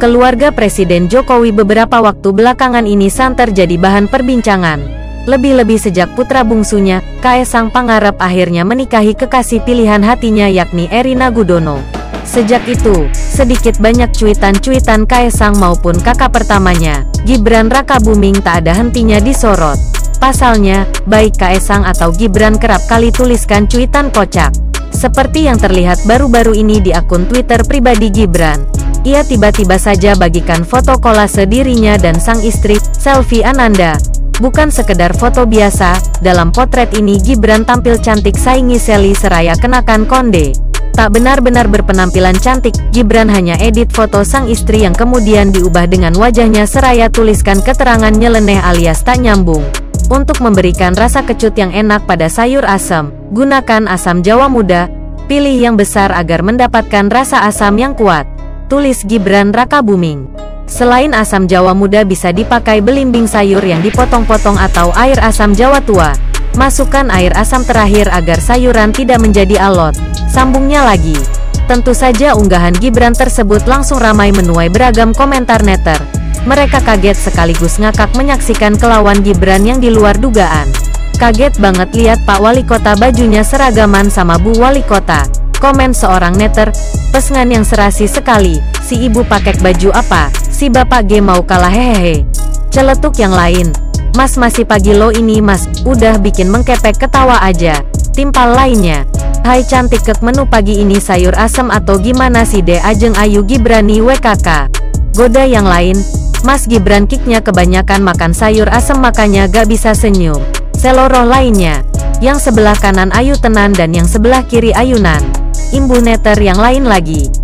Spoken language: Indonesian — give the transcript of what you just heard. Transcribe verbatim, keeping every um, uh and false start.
Keluarga Presiden Jokowi beberapa waktu belakangan ini santer jadi bahan perbincangan. Lebih-lebih sejak putra bungsunya, Kaesang Pangarep akhirnya menikahi kekasih pilihan hatinya yakni Erina Gudono. Sejak itu, sedikit banyak cuitan-cuitan Kaesang maupun kakak pertamanya, Gibran Rakabuming tak ada hentinya disorot. Pasalnya, baik Kaesang atau Gibran kerap kali tuliskan cuitan kocak. Seperti yang terlihat baru-baru ini di akun Twitter pribadi Gibran. Ia tiba-tiba saja bagikan foto kolase dirinya dan sang istri, Selvi Ananda. Bukan sekedar foto biasa, dalam potret ini Gibran tampil cantik saingi Selly seraya kenakan konde. Tak benar-benar berpenampilan cantik, Gibran hanya edit foto sang istri yang kemudian diubah dengan wajahnya seraya tuliskan keterangan nyeleneh alias tak nyambung. Untuk memberikan rasa kecut yang enak pada sayur asam, gunakan asam Jawa muda, pilih yang besar agar mendapatkan rasa asam yang kuat. Tulis Gibran Rakabuming. Selain asam Jawa muda bisa dipakai belimbing sayur yang dipotong-potong atau air asam Jawa tua. Masukkan air asam terakhir agar sayuran tidak menjadi alot. Sambungnya lagi. Tentu saja unggahan Gibran tersebut langsung ramai menuai beragam komentar netter. Mereka kaget sekaligus ngakak menyaksikan kelawan Gibran yang di luar dugaan. Kaget banget lihat Pak Wali Kota bajunya seragaman sama Bu Wali Kota. Komen seorang netter, pesengan yang serasi sekali, si ibu pakai baju apa, si bapak ge mau kalah hehehe. Celetuk yang lain, mas masih pagi lo ini mas, udah bikin mengkepek ketawa aja. Timpal lainnya, hai cantik kek menu pagi ini sayur asem atau gimana sih de ajeng ayu Gibrani W K K. Goda yang lain, mas Gibran kiknya kebanyakan makan sayur asem makanya gak bisa senyum. Seloroh lainnya, yang sebelah kanan ayu tenan dan yang sebelah kiri ayunan. Imbu netter yang lain lagi.